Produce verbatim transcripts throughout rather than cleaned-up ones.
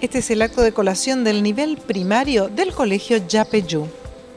Este es el acto de colación del nivel primario del colegio Yapeyú.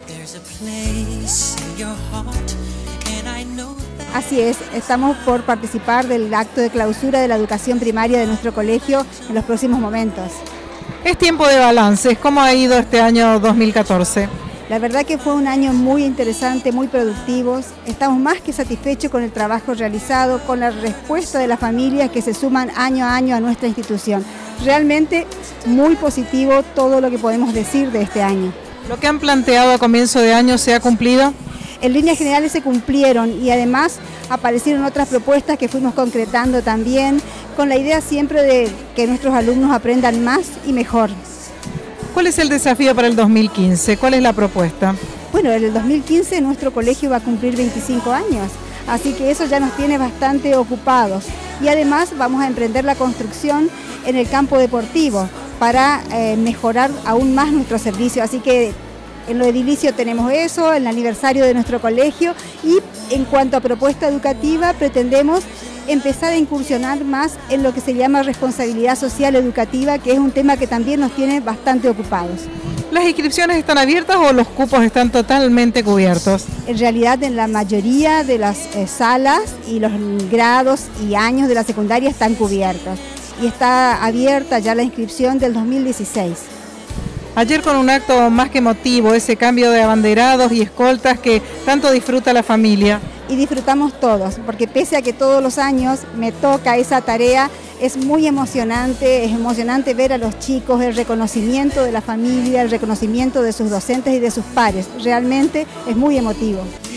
Así es, estamos por participar del acto de clausura de la educación primaria de nuestro colegio en los próximos momentos. Es tiempo de balances. ¿Cómo ha ido este año dos mil catorce? La verdad que fue un año muy interesante, muy productivo. Estamos más que satisfechos con el trabajo realizado, con la respuesta de las familias que se suman año a año a nuestra institución. Realmente muy positivo todo lo que podemos decir de este año. ¿Lo que han planteado a comienzo de año se ha cumplido? En líneas generales se cumplieron y además aparecieron otras propuestas que fuimos concretando también, con la idea siempre de que nuestros alumnos aprendan más y mejor. ¿Cuál es el desafío para el dos mil quince? ¿Cuál es la propuesta? Bueno, en el dos mil quince nuestro colegio va a cumplir veinticinco años, así que eso ya nos tiene bastante ocupados. Y además vamos a emprender la construcción en el campo deportivo para eh, mejorar aún más nuestro servicio. Así que en lo edilicio tenemos eso, el aniversario de nuestro colegio, y en cuanto a propuesta educativa pretendemos empezar a incursionar más en lo que se llama responsabilidad social educativa, que es un tema que también nos tiene bastante ocupados. ¿Las inscripciones están abiertas o los cupos están totalmente cubiertos? En realidad, en la mayoría de las eh, salas y los grados y años de la secundaria están cubiertos y está abierta ya la inscripción del dos mil dieciséis. Ayer con un acto más que emotivo, ese cambio de abanderados y escoltas que tanto disfruta la familia. Y disfrutamos todos, porque pese a que todos los años me toca esa tarea, es muy emocionante, es emocionante ver a los chicos, el reconocimiento de la familia, el reconocimiento de sus docentes y de sus pares. Realmente es muy emotivo.